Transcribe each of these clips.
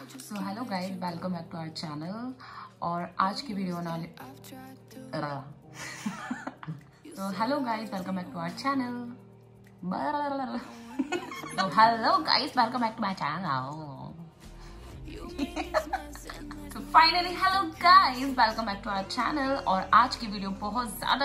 So hello guys, welcome back to our channel. और आज की वीडियो ना तो hello guys, welcome back to our channel. तो hello guys, welcome back to my channel. तो finally hello guys, welcome back to our channel. और आज की वीडियो बहुत ज्यादा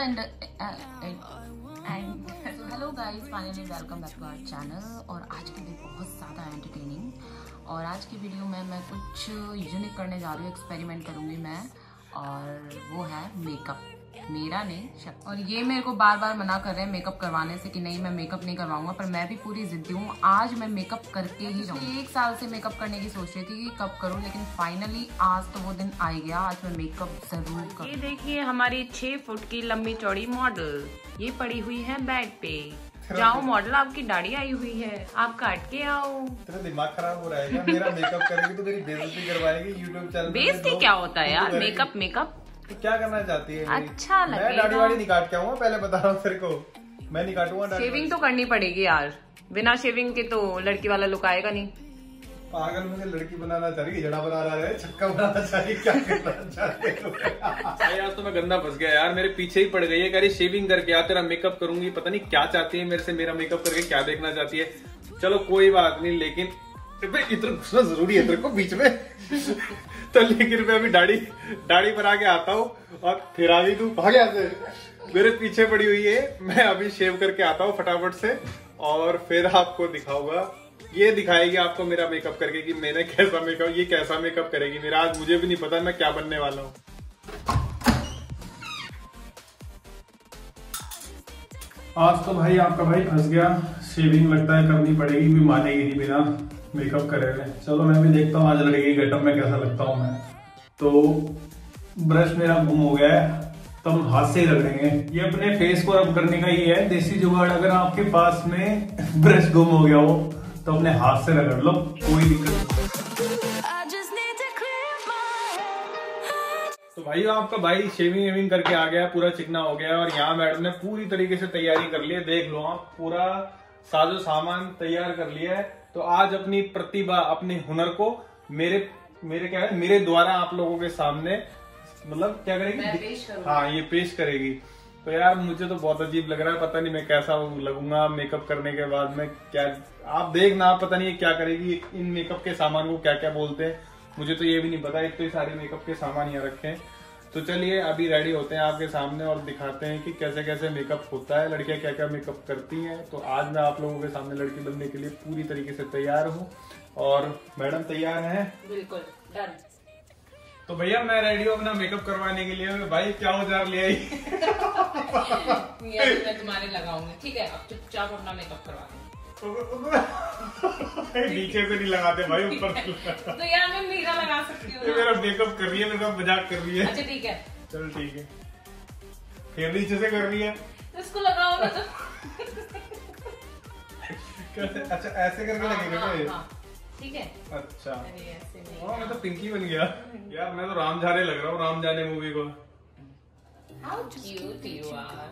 hello guys, finally welcome back to our channel. और आज की वीडियो बहुत ज़्यादा एंटरटेनिंग। और आज की वीडियो में मैं कुछ यूनिक करने जा रही हूँ, एक्सपेरिमेंट करूँगी मैं, और वो है मेकअप। मेरा नहीं, शक्ति। और ये मेरे को बार बार मना कर रहे हैं मेकअप करवाने से कि नहीं मैं मेकअप नहीं करवाऊंगा, पर मैं भी पूरी जिद्दी हूँ। आज मैं मेकअप करके ही रहूँगी। 1 साल से मेकअप करने की सोच रही थी कि कब करूँ, लेकिन फाइनली आज तो वो दिन आ गया। आज मैं मेकअप जरूर करूँ। ये देखिए हमारी 6 फुट की लंबी चौड़ी मॉडल, ये पड़ी हुई है बेड पे। जाओ मॉडल, आपकी दाढ़ी आई हुई है, आप काट के आओ। तेरा दिमाग खराब हो रहा है क्या? मेरा मेकअप करेगी तो मेरी बेइज्जती करवाएगी यूट्यूब चैनल पे। बेइज्जती क्या होता है यार? मेकअप तो क्या करना चाहती है? अच्छा लगेगा। मैं दाढ़ी वाड़ी नहीं काट के आऊंगा, पहले बता रहा हूँ तेरे को। मैं नहीं काटूंगा दाढ़ी। शेविंग तो करनी पड़ेगी यार, बिना शेविंग के तो लड़की वाला लुक आएगा नहीं। पागल, मुझे लड़की बनाना चाह रही है, जड़ा बना रहा है, छक्का बनाना चाह रही है, क्या करना चाहती है? यार तो मैं गंदा फंस गया यार, मेरे पीछे ही पड़ गई है। कह रही शेविंग करके आ, तेरा मेकअप करूंगी। पता नहीं क्या चाहती है मेरे से, मेरा मेकअप करके क्या देखना चाहती है। चलो कोई बात नहीं, लेकिन इतना घुसना जरूरी है तेरे को बीच में। तो लेकिन मैं अभी दाढ़ी बना के आता हूँ और फिर आ गई तू, भाग यहाँ से। मेरे पीछे पड़ी हुई है, मैं अभी शेव करके आता हूँ फटाफट से, और फिर आपको दिखाऊंगा। ये दिखाएगी आपको मेरा मेकअप करके कि मैंने कैसा मेकअप, ये कैसा मेकअप करेगी मेरा। आज मुझे भी नहीं पता मैं क्या बनने वाला हूँ। आज तो भाई आपका भाई फंस गया। शेविंग लगता है करनी पड़ेगी, भी मानेगी नहीं बिना मेकअप करे हुए। चलो मैं भी देखता हूँ आज लड़की गेटअप में कैसा लगता हूँ मैं। तो ब्रश मेरा गुम हो गया है, तो हम हाथ से ही रगड़ेंगे। ये अपने फेस को रब करने का ही है देसी जुगाड़। अगर आपके पास में ब्रश गुम हो गया हो तो अपने हाथ से रगड़ लो, कोई दिक्कत नहीं। तो भाई आपका भाई शेविंग वेविंग करके आ गया, पूरा चिकना हो गया। और यहाँ मैडम ने पूरी तरीके से तैयारी कर ली है, देख लो आप, पूरा साजो सामान तैयार कर लिया है। तो आज अपनी प्रतिभा, अपने हुनर को मेरे क्या है, मेरे द्वारा आप लोगों के सामने मतलब क्या करेगी? हाँ, ये पेश करेगी। तो यार मुझे तो बहुत अजीब लग रहा है, पता नहीं मैं कैसा लगूंगा मेकअप करने के बाद में। क्या आप देखना, पता नहीं क्या करेगी। इन मेकअप के सामान को क्या क्या बोलते हैं मुझे तो ये भी नहीं पता। इतने सारे मेकअप के सामान यहाँ रखे हैं। तो चलिए अभी रेडी होते हैं आपके सामने और दिखाते हैं कि कैसे कैसे मेकअप होता है, लड़कियां क्या क्या मेकअप करती हैं। तो आज मैं आप लोगों के सामने लड़की बनने के लिए पूरी तरीके से तैयार हूँ। और मैडम तैयार हैं? बिल्कुल डन। तो भैया मैं रेडी हूँ अपना मेकअप करवाने के लिए। भाई क्या औजार ले आई? मैं तुम्हारे लगाऊंगी, ठीक है? अब चुपचाप अपना मेकअप करवा दो। नीचे से नहीं लगाते भाई, ऊपर तो यार मैं मेरा लगा सकती हूँ। ये मेरा मेकअप कर रही है, मेरे साथ मजाक कर रही है। अच्छा ठीक है, चल ठीक है। फिर नीचे से कर रही है, तो इसको लगाओ ना। तो कैसे? अच्छा ऐसे करके लगेगा ना ये? ठीक है। अच्छा ऐसे नहीं। मैं तो पिंकी बन गया यार। मैं तो राम झारे लग रहा हूँ, राम जाने मूवी को। How cute you are।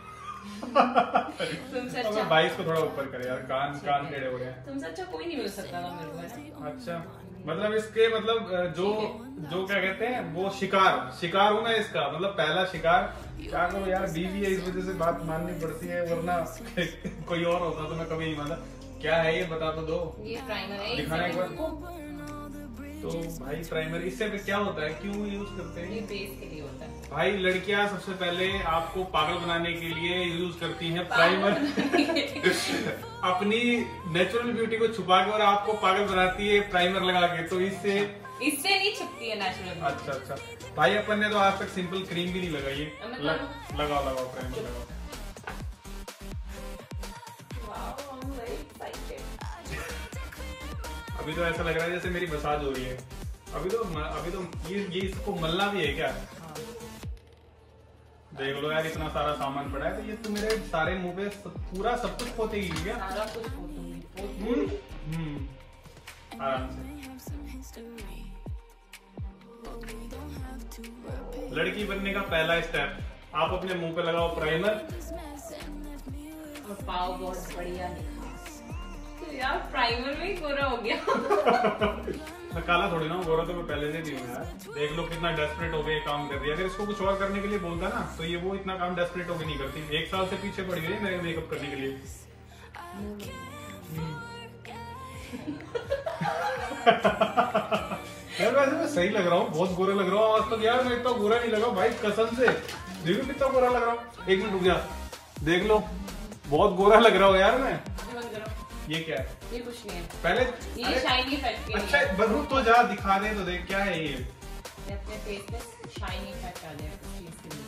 तुमसे अच्छा भाई इसको थोड़ा ऊपर करे यार, कान टेढ़े हो गए। तुमसे अच्छा कोई नहीं मिल सकता था मेरे को। अच्छा मतलब इसके मतलब जो क्या कहते हैं वो शिकार हूँ मैं इसका, मतलब पहला शिकार। क्या करूँ यार, बीवी है इस वजह से बात माननी पड़ती है, वरना कोई और होता तो मैं कभी नहीं मानता। क्या है ये बता तो दो। ये प्राइमर है, दिखाना एक बार। तो भाई प्राइमर इससे क्या होता है, क्यों यूज करते हैं? ये बेस के लिए होता है भाई। लड़कियां सबसे पहले आपको पागल बनाने के लिए यूज करती हैं प्राइमर। अपनी नेचुरल ब्यूटी को छुपा के और आपको पागल बनाती है प्राइमर लगा के। तो इससे नहीं छुपती है नेचुरल। अच्छा भाई, अपन ने तो आज तक सिंपल क्रीम भी नहीं लगाई है। लगाओ प्राइमर लगाओ। अभी तो ऐसा लग रहा है जैसे मेरी मसाज हो रही है। अभी तो ये इसको मलना भी है क्या? देख लो यार, इतना सारा सामान पड़ा है। तो ये तो मेरे सारे मुंह पे पूरा सब कुछ पोतेगी क्या? सारा कुछ पोतूंगी। आराम से। लड़की बनने का पहला स्टेप, आप अपने मुंह पे लगाओ प्राइमर। और पाव बहुत बढ़िया दिखा। तो यार प्राइमर में ही पूरा हो गया। मैं काला थोड़ी ना हूँ, गोरा तो मैं पहले से नहीं हूँ यार। देख लो कितना डेस्परेट हो गए काम कर दिया। अगर इसको कुछ और करने के लिए बोलता ना तो ये वो इतना काम डेस्परेट होकर नहीं करती। 1 साल से पीछे पड़ी हुई है मेरे मेकअप करने के लिए। यार वैसे मैं सही लग रहा हूँ, बहुत गोरा लग रहा हूँ आज तक यार। मैं इतना गोरा नहीं लगा भाई कसम से। देखो कितना गोरा लग रहा हूँ। 1 मिनट रुक जा, देख लो बहुत गोरा लग रहा हूँ यार मैं। ये क्या है? ये कुछ नहीं है पहले ये शाइनी इफेक्ट के लिए। अच्छा बरू तो जा दिखा दे तो देख क्या है ये। अपने फेस पे शाइनी इफेक्ट आ जाएगा उस चीज के लिए।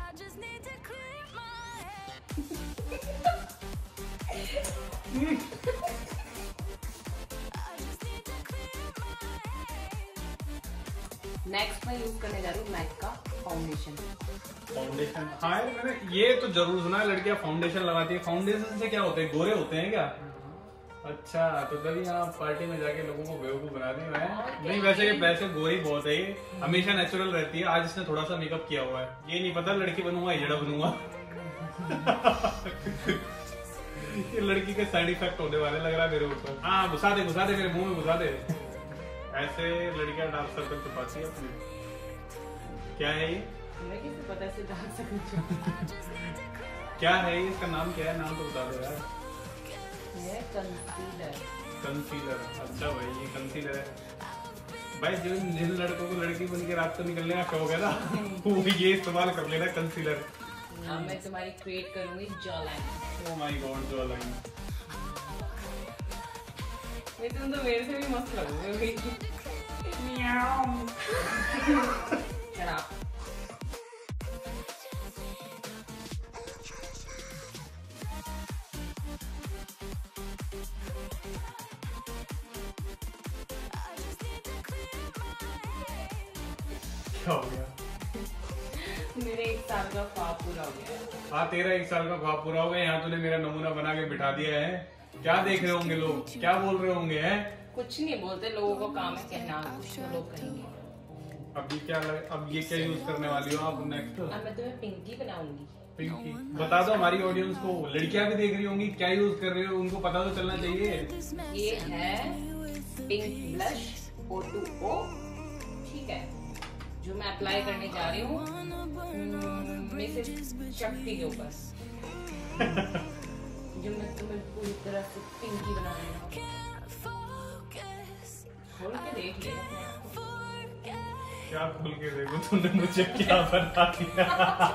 नेक्स्ट मैं यूज करने जा रही हूँ मैक का फाउंडेशन। फाउंडेशन, हाँ यार मैंने ये तो जरूर सुना है लड़कियां फाउंडेशन लगाती है। फाउंडेशन से क्या होते हैं, गोरे होते हैं क्या? अच्छा तो तभी आप पार्टी में जाके लोगों को बेवकूफ बना दी। मैं नहीं, वैसे ये पैसे गोरी बहुत है, ये हमेशा नेचुरल रहती है। आज इसने थोड़ा सा मेकअप किया हुआ है, ये नहीं पता लड़की बनूंगा या जड़ा बनूंगा। ये लड़की के साइड इफेक्ट होने वाले लग रहा है मेरे ऊपर। हाँ घुसा दे मेरे मुंह में घुसा दे। ऐसे लड़कियां डार्क सर्कल छुपाती है अपने। क्या है ये? मैं किसे पता से डार्क सर्कल क्या है ये? इसका नाम क्या है? नाम तो बता दो यार। ये कंसीलर। अच्छा भाई ये कंसीलर है भाई। जिन लड़कों को लड़की बन के रात को निकलने का शौक है ना वो ये इस्तेमाल कर लेना कंसीलर। अब मैं तुम्हारी क्रिएट करूंगी jaw line. Oh my god jaw line. तुम तो मेरे से भी मस्त लगोगे। क्या हो गया? मेरे 1 साल का ख्वाब पूरा हो गया। हाँ तेरा 1 साल का ख्वाब पूरा हो गया। यहाँ तूने मेरा नमूना बना के बिठा दिया है। क्या देख रहे होंगे लोग, क्या बोल रहे होंगे? हैं कुछ नहीं बोलते, लोगों को काम है कहना, कुछ तो लोग कहेंगे। अब ये क्या यूज करने वाली हो आप नेक्स्ट? अब मैं तुम्हें पिंकी बनाऊंगी। पिंकी बता दो हमारी ऑडियंस को, लड़कियां भी देख रही होंगी क्या यूज कर रहे हो, उनको पता तो चलना चाहिए। ये है पिंक ब्लश O2O, ठीक है, जो मैं अप्लाई करने जा रही हूँ शक्ति के ऊपर। जो मैं तुम्हें पूरी तरह से पिंकी बना रही हूँ। खोल के देख ले। क्या खोल के देखो? तुमने मुझे क्या बता दिया?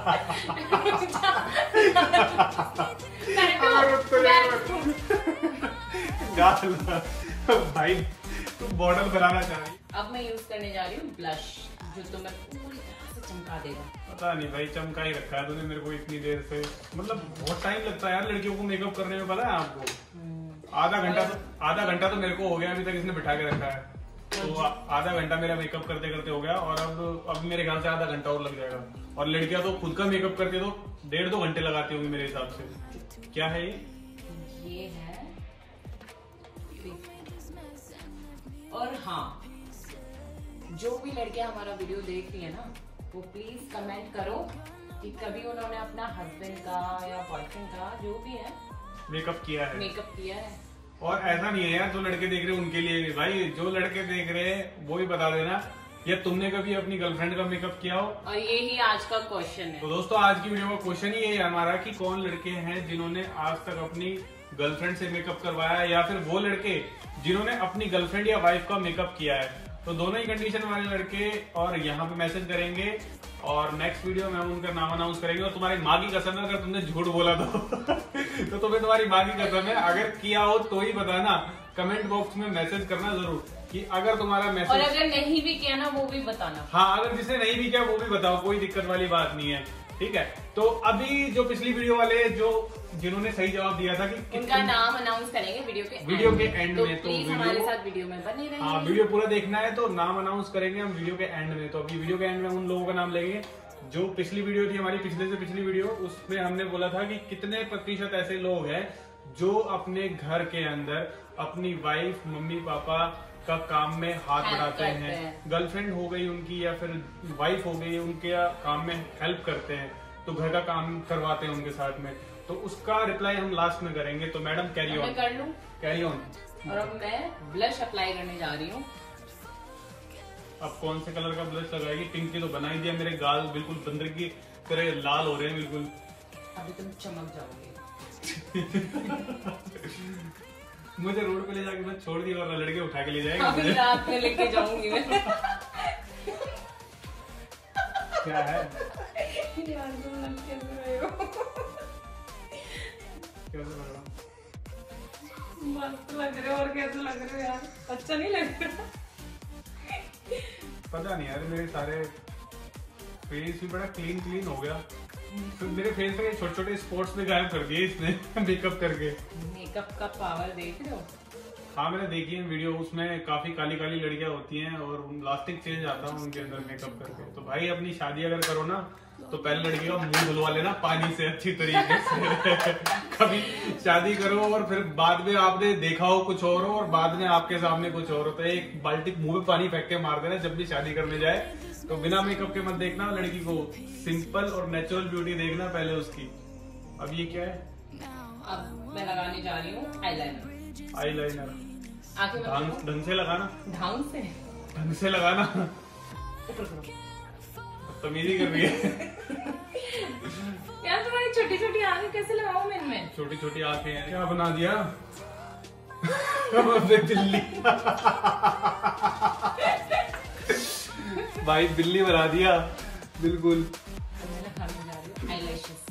भाई तुम मॉडल बनाना चाह रही। अब मैं यूज करने जा रही हूँ ब्लश, जो तुम्हें पूरी तरह से चमका देगा। पता नहीं भाई, चमका ही रखा है तूने मेरे को इतनी देर से। मतलब बहुत टाइम लगता है यार लड़कियों को मेकअप करने में, पता है आपको? आधा घंटा तो मेरे को हो गया अभी तक इसने बिठा के रखा है। तो आधा घंटा मेरा मेकअप करते करते हो गया, और अब मेरे ख्याल से आधा घंटा और लग जाएगा। और लड़कियां तो खुद का मेकअप करके तो 1.5-2 घंटे लगाती होंगी मेरे हिसाब से। क्या है ये है और हाँ, जो भी लड़कियां हमारा वीडियो देख रही है ना, वो प्लीज कमेंट करो कि कभी उन्होंने अपना हस्बैंड का या बॉयफ्रेंड का जो भी है मेकअप किया है। और ऐसा नहीं है यार जो लड़के देख रहे हैं उनके लिए भी, भाई जो लड़के देख रहे हैं वो भी बता देना, या तुमने कभी अपनी गर्लफ्रेंड का मेकअप किया हो? और यही आज का क्वेश्चन है। तो दोस्तों आज की वीडियो का क्वेश्चन ही है हमारा कि कौन लड़के हैं जिन्होंने आज तक अपनी गर्लफ्रेंड से मेकअप करवाया, या फिर वो लड़के जिन्होंने अपनी गर्लफ्रेंड या वाइफ का मेकअप किया है। तो दोनों ही कंडीशन वाले लड़के और यहाँ पे मैसेज करेंगे, और नेक्स्ट वीडियो में हम उनका नाम अनाउंस करेंगे। और तुम्हारी माँ की कसम है अगर तुमने झूठ बोला तो तुम्हें तुम्हारी माँ की कसम है, अगर किया हो तो ही बताना। कमेंट बॉक्स में मैसेज करना जरूर कि अगर तुम्हारा मैसेज, और अगर नहीं भी किया ना वो भी बताना। हाँ अगर जिसने नहीं भी किया वो भी बताओ, कोई दिक्कत वाली बात नहीं है, ठीक है। तो अभी जो पिछली वीडियो वाले जिन्होंने सही जवाब दिया था कि उनका नाम अनाउंस करेंगे वीडियो के एंड में, तो प्लीज हमारे साथ वीडियो में बने रहिए। हाँ वीडियो पूरा देखना है तो नाम अनाउंस करेंगे हम वीडियो के एंड में। तो अभी वीडियो के एंड में उन लोगों का नाम लेंगे जो पिछली वीडियो थी हमारी, पिछले से पिछली वीडियो, उसमें हमने बोला था कि कितने प्रतिशत ऐसे लोग हैं जो अपने घर के अंदर अपनी वाइफ, मम्मी पापा का काम में हाथ बढ़ाते हैं। गर्लफ्रेंड हो गई उनकी या फिर वाइफ हो गई उनके काम में हेल्प करते हैं, तो घर का काम करवाते हैं उनके साथ में। तो उसका रिप्लाई हम लास्ट में करेंगे। तो मैडम कैरी ऑन। कर लूं? Carry on. और अब मैं ब्लश अप्लाई करने जा रही हूँ। अब कौन से कलर का ब्लश लगाएगी? पिंक की तो बना ही दिया, मेरे गाल बिल्कुल बंदर की तरह लाल हो रहे हैं बिल्कुल। अभी तुम चमक जाओगे। मुझे रोड पे ले जाके बस छोड़ दिया और लड़के उठा के ले जाएगा। अभी रात में लेके जाऊंगी मैं। क्या है यार तुम लग कैसे रहे हो? कैसे लग रहा? मस्त लग रहे हो। और कैसे लग रहे हो यार? अच्छा नहीं लग रहा? पता नहीं यार, मेरे सारे फेस भी बड़ा क्लीन हो गया। तो मेरे फेस पे छोटे छोटे स्पॉट्स भी गायब कर दिए इसने मेकअप करके। मेकअप का पावर देख रहे हो? हाँ मैंने देखी है वीडियो, उसमें काफी काली काली लड़कियां होती हैं और लास्टिक चेंज आता है उनके अंदर मेकअप करके। तो भाई अपनी शादी अगर करो ना तो पहले लड़की का मुंह धुलवा लेना पानी से अच्छी तरीके से। कभी शादी करो और फिर बाद में आपने देखा हो कुछ और हो और बाद में आपके सामने कुछ और हो, तो एक बाल्टी मुंह में पानी फेंक के मार देना जब भी शादी करने जाए। तो बिना मेकअप के मत देखना लड़की को, सिंपल और नेचुरल ब्यूटी देखना पहले उसकी। अब ये क्या है? अब मैं लगाने जा रही हूँ आईलाइनर। आईलाइनर आंखें ढंग से लगाना, ढंग से लगाना। ऊपर करो। तमीजी कर रही है यार तुम्हारी छोटी छोटी आंखें कैसे लगाऊं मैं इनमें? छोटी छोटी आंखें हैं। क्या बना दिया? बिल्ली। भाई बिल्ली बना दिया बिल्कुल। मैं लगाने जा रही हूँ आईलैशेस।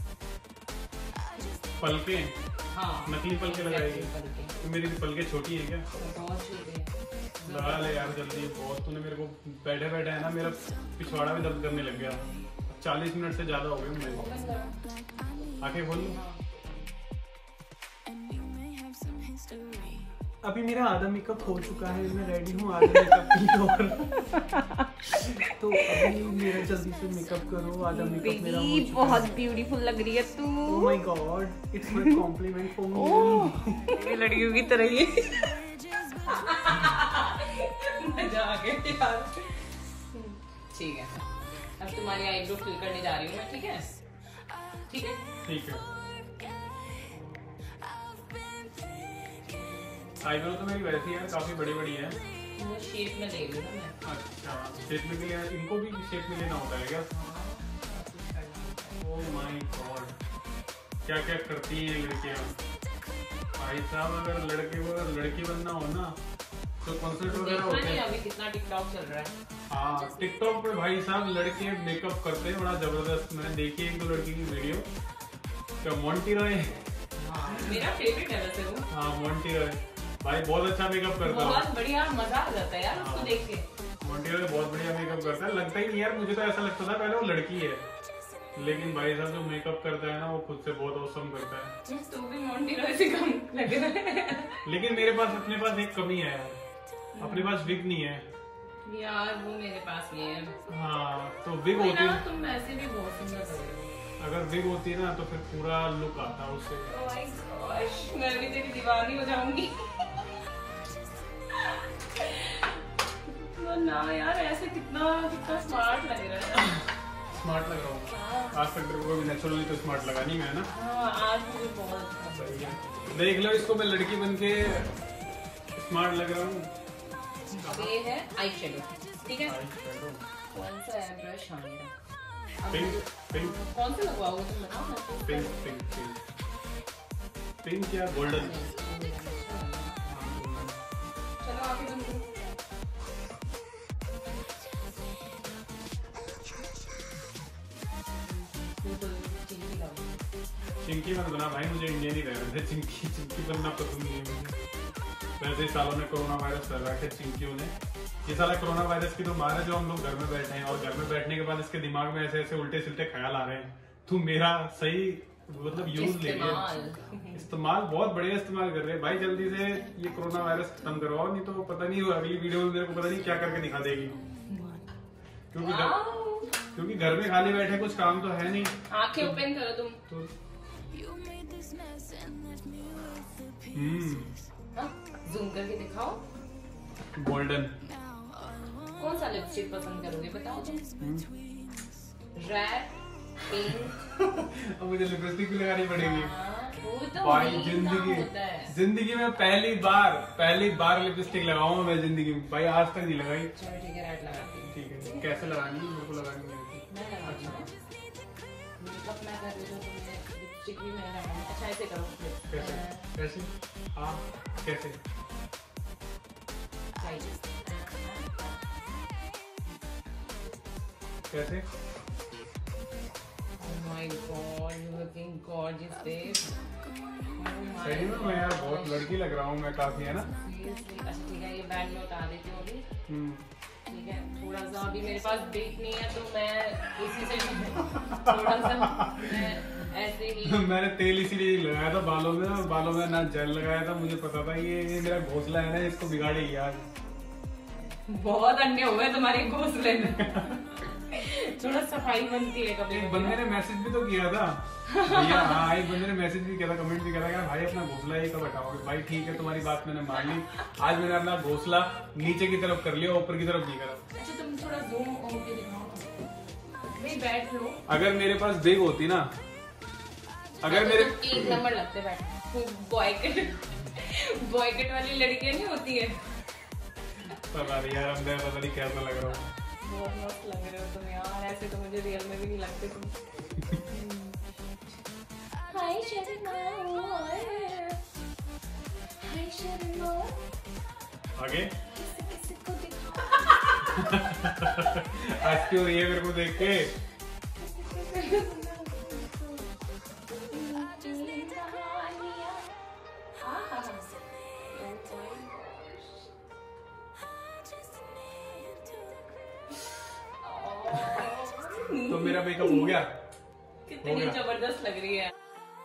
पलके? हाँ नकली पलके लगाएगी? पलके। तो मेरी पलके छोटी है क्या? बहुत छोटे हैं। लगा ले यार जल्दी, बहुत तूने मेरे को बैठे बैठे है ना मेरा पिछवाड़ा भी दर्द करने लग गया। 40 मिनट से ज्यादा हो गए मेरे को। आंखें खोल लो। अभी मेरा आधा मेकअप हो चुका है, मैं रेडी हूँ आधा मेकअप की ओर। तो अभी मेरा जल्दी से मेकअप करो, आधा मेकअप मेरा हो चुका बहुत ब्यूटीफुल लग रही है तू। Oh my god, it's my compliment for me. लड़कियों की तरह ही मजा आ गया यार। ठीक है, अब तुम्हारी आईब्रो फिल करने जा रही हूँ मैं। ठीक है ठीक है ठीक है। आईब्रो तो मेरी वैसी यार काफी बड़ी बड़ी है। वो शेप में ले लूँ ना मैं। अच्छा शेप में लिया, इनको भी शेप में लेना होता है क्या? ओह माय गॉड, क्या क्या करती हैं लड़कियां। भाई साहब अगर लड़के को अगर लड़की बनना हो ना तो कॉन्सर्ट वगैरह होते हैं। अभी कितना टिकटॉक चल रहा है। हाँ टिकटॉक पे भाई साहब लड़के मेकअप करते हैं बड़ा जबरदस्त। मैंने देखी एक दो लड़की की वीडियो। क्या मोंटी रॉय? मेरा फेवरेट है वैसे वो। हाँ मोंटी रॉय भाई बहुत अच्छा मेकअप करता है। बहुत बढ़िया, मजा आ जाता है यार उसको देख के। मोंटी रॉय बहुत बढ़िया मेकअप करता है। लगता ही नहीं यार, मुझे तो ऐसा लगता था पहले वो लड़की है, लेकिन भाई साहब जो मेकअप करता है ना वो खुद से बहुत औसम करता है। तू भी मोंटी रॉय से कम लग रहा है। लेकिन मेरे पास अपने पास एक कमी है यार, अपने पास विग नहीं है यार। वो मेरे पास ये है। हाँ तो विग होती है, तुम ऐसे भी बहुत सुंदर लग रहे हो। अगर विग होती है ना तो फिर पूरा लुक आता है उससे। Oh my gosh, मैं भी तेरी दीवानी हो जाऊंगी। तो ना यार ऐसे कितना कितना स्मार्ट लग रहा है। स्मार्ट लग रहा हूँ आज तक तेरे को भी नेचुरली तो स्मार्ट लगा नहीं मैं ना। हाँ आज मुझे बहुत सही है। देख लो इसको, मैं लड़की बन के स्मार्ट लग रहा हूँ। अब ये है आई शेडो। ठीक है, Eyeshadow। कौन सा है ब्रश? हाँ मेरा। पिंक पिंक कौन सा लगवाओगे तुम बताओ? पिंक पिंक पिंक पिंक या गोल्डन? चलो आगे तुम। चिंकी मत बना भाई, मुझे इंडियन ही रहने दे। चिंकी बनना पसंद नहीं है मुझे। वैसे इस सालों ने कोरोना वायरस कर रखा है चिंकियों ने। ये साला कोरोना वायरस की तो मार है जो हम लोग घर में बैठे हैं, और घर में बैठने के बाद इसके दिमाग में ऐसे ऐसे उल्टे सिल्टे ख्याल आ रहे हैं। तू मेरा सही मतलब यूज ले लिया, इस्तेमाल बहुत बढ़िया इस्तेमाल कर रहे हैं भाई। जल्दी से ये कोरोना वायरस खत्म करवाओ, नहीं तो पता नहीं अगली वीडियो में मेरे को पता नहीं क्या करके दिखा देगी। क्योंकि घर में खाली बैठे कुछ काम तो है नहीं। आंखें ओपन करो तुम तो जूम करके दिखाओ। गोल्डन। कौन सा लिपस्टिक पसंद करोगे बताओ तुम? Red, pink. अब मुझे लिपस्टिक भी लगानी पड़ेगी। हाँ, वो तो भाई वही जिंदगी काम होता है। जिंदगी में पहली बार लिपस्टिक लगाऊंगा मैं जिंदगी में, भाई आज तक नहीं लगाई। चलो ठीक है, रेड लगाती हूँ। ठीक है, कैसे लगानी है? मेरे को लगानी नहीं आती। मैं लगाती हूँ। मेकअप मैं कर रही हूँ तो मुझे लिपस्टिक भी मैं लगाऊंगी। अच्छा ऐसे करो। कैसे कैसे? हाँ कैसे? कैसे? Oh my God, you're looking gorgeous, babe. सही में मैं यार बहुत लड़की लग रहा हूँ मैं काफी, है ना? Seriously, अच्छा ठीक है, ये बैंड में उतार देती हूँ अभी। ठीक है, थोड़ा सा अभी मेरे पास ब्रेक नहीं है तो मैं इसी से थोड़ा सा मैं ऐसे ही मैंने तेल इसीलिए लगाया था बालों में, और बालों में ना जेल लगाया था। मुझे पता था ये मेरा घोंसला है ना, इसको बिगाड़ेगी आज। बहुत अन्य हो गए तुम्हारे घोंसले में। थोड़ा सफाई बनती है कभी। एक बंदे ने मैसेज भी तो किया था भैया। हाँ, एक बंदे ने मैसेज भी किया था, कमेंट भी किया था कि भाई अपना घोंसला ये कब हटाओगे? भाई ठीक है, तुम्हारी बात मैंने मान ली। आज मैंने अपना घोंसला नीचे की तरफ कर लिया, ऊपर की तरफ नहीं करा। अच्छा तुम थोड़ा जूम होके दिखाओ। भाई बैठ लो। अगर मेरे पास बेग होती ना, अगर मेरे एक नंबर लगते बैठ। बॉयकट वाली लड़कियां नहीं होती है। पता नहीं यार, मैं पता नहीं कैसा लग रहा हूँ। बहुत मस्त लग रहे हो तुम यार, ऐसे तो मुझे रियल में भी नहीं लगते तुम। हाय शर्मा, हाय शर्मा। आगे किसको दिखाओ? आज क्यों रही है मेरे को देख के? तो मेरा मेकअप हो गया? कितनी जबरदस्त लग रही है।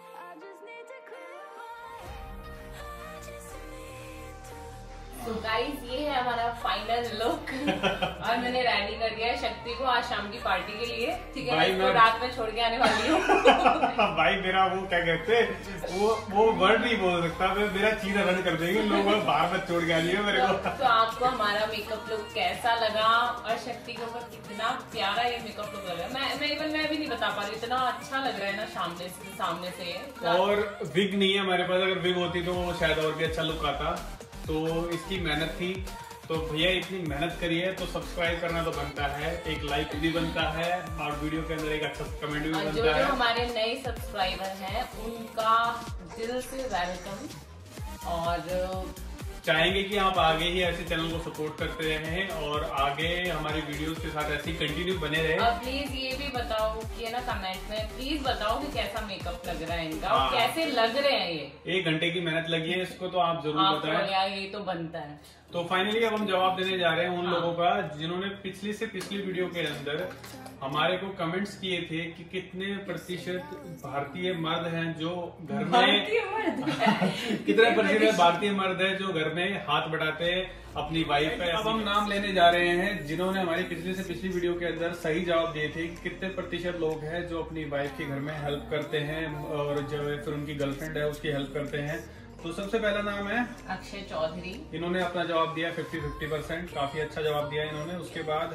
तो गाइस ये है हमारा फाइनल लुक। और मैंने रेडी कर दिया है शक्ति को आज शाम की पार्टी के लिए। ठीक है, मैं इसको रात में छोड़ के आने वाली हूँ। भाई मेरा वो क्या कहते हैं, वो वर्ड नहीं बोल सकता मैं, मेरा चीज रन कर देंगे लोग। बाहर मत छोड़ के आ रही है मेरे को। तो आपको हमारा मेकअप लुक कैसा लगा और शक्ति के ऊपर कितना प्यारा ये मेकअप लुक लग रहा है? मैं भी नहीं बता पा रही, इतना अच्छा लग रहा है ना सामने से। और विग नहीं है हमारे पास, अगर विग होती तो शायद और भी अच्छा लुक आता। तो इसकी मेहनत थी, तो भैया इतनी मेहनत करी है तो सब्सक्राइब करना तो बनता है, एक लाइक भी बनता है और वीडियो के अंदर एक अच्छा कमेंट भी बनता है। जो हमारे नए सब्सक्राइबर हैं उनका दिल से वेलकम, और चाहेंगे कि आप आगे ही ऐसे चैनल को सपोर्ट करते रहें और आगे हमारी वीडियोस के साथ ऐसे ही कंटिन्यू बने रहे। और प्लीज ये भी बताओ कि ना कमेंट में प्लीज बताओ कि कैसा मेकअप लग रहा है इनका और कैसे लग रहे हैं ये। 1 घंटे की मेहनत लगी है इसको, तो आप जरूर बताएं। ये तो बनता है। तो फाइनली अब हम जवाब देने जा रहे हैं उन लोगों का जिन्होंने पिछली से पिछली वीडियो के अंदर हमारे को कमेंट्स किए थे कि कितने प्रतिशत भारतीय मर्द हैं जो घर में कितने प्रतिशत भारतीय मर्द हैं जो घर में हाथ बढ़ाते हैं अपनी वाइफ पे। अब हम नाम लेने जा रहे हैं जिन्होंने हमारी पिछली से पिछली वीडियो के अंदर सही जवाब दिए थे कि कितने प्रतिशत लोग हैं जो अपनी वाइफ के घर में हेल्प करते हैं और जो फिर उनकी गर्लफ्रेंड है उसकी हेल्प करते हैं। तो सबसे पहला नाम है अक्षय चौधरी। इन्होंने अपना जवाब दिया 50-50%, काफी अच्छा जवाब दिया इन्होंने। उसके बाद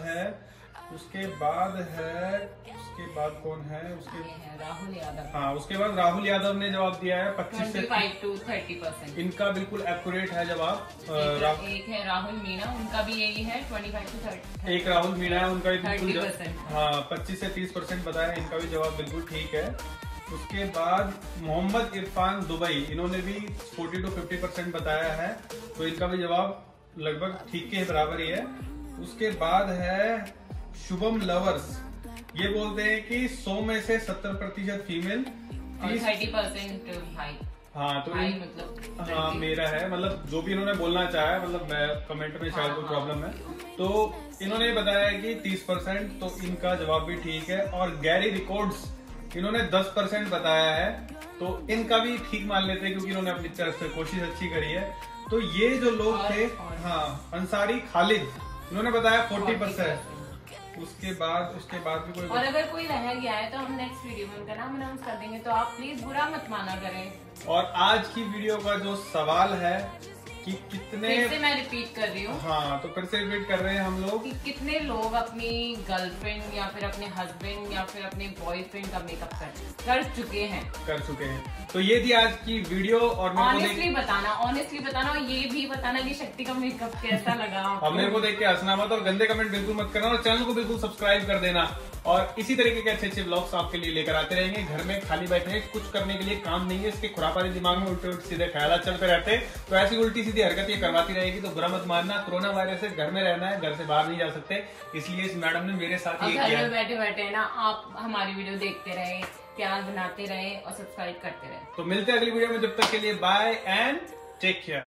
कौन है? राहुल यादव। हाँ, उसके बाद राहुल यादव ने जवाब दिया है 25 से 25 to 30%। इनका बिल्कुल एक्यूरेट है जवाब। एक है राहुल मीणा, उनका भी यही है 25 to 30। एक राहुल मीणा है, उनका भी बिल्कुल 30%। हाँ 25 से 30% बताया, इनका भी जवाब बिल्कुल ठीक है। उसके बाद मोहम्मद इरफान दुबई, इन्होंने भी 40 to 50% बताया है, तो इनका भी जवाब लगभग ठीक के बराबर ही है। उसके बाद है शुभम लवर्स, ये बोलते हैं कि 100 में से 70% फीमेल और 30% भाई। हाँ तो भाई मतलब हाँ मेरा है, मतलब जो भी इन्होंने बोलना चाहा है, मतलब मैं कमेंट में शायद कोई प्रॉब्लम है। तो इन्होंने बताया कि 30%, तो इनका जवाब भी ठीक है। और गैरी रिकॉर्ड्स इन्होंने 10% बताया है, तो इनका भी ठीक मान लेते हैं क्योंकि इन्होंने अपनी तरफ से कोशिश अच्छी करी है। तो ये जो लोग थे, हाँ अंसारी खालिद, इन्होंने बताया 40%। उसके बाद भी कोई, और अगर कोई रह गया है तो हम नेक्स्ट वीडियो में उनका नाम अनाउंस कर देंगे, तो आप प्लीज बुरा मत माना करें। और आज की वीडियो का जो सवाल है कि कितने, फिर से मैं रिपीट कर रही हूँ। हाँ तो फिर से रिपीट कर रहे हैं हम लोग कि कितने लोग अपनी गर्लफ्रेंड या फिर अपने हस्बैंड या फिर अपने बॉयफ्रेंड का मेकअप कर चुके हैं। तो ये थी आज की वीडियो। और ऑनेस्टली बताना और ये भी बताना कि शक्ति का मेकअप कैसा लगा और मेरे को देख के हंसना मत और गंदे कमेंट बिल्कुल मत करना और चैनल को बिल्कुल सब्सक्राइब कर देना। और इसी तरीके के अच्छे अच्छे ब्लॉग्स आपके लिए लेकर आते रहेंगे। घर में खाली बैठे हैं, कुछ करने के लिए काम नहीं है, इसके खुरापारी दिमाग में उल्टे उल्टे सीधे ख्याल चलते रहते हैं, तो ऐसी उल्टी सीधी हरकत ये करवाती रहेगी। तो बुरा मत मानना, कोरोना वायरस है, घर में रहना है, घर से बाहर नहीं जा सकते, इसलिए इस मैडम ने मेरे साथ ये किया। बैठे बैठे ना आप हमारी वीडियो देखते रहे, प्यार बनाते रहे और सब्सक्राइब करते रहे। तो मिलते हैं अगली वीडियो में, जब तक के लिए बाय एंड टेक केयर।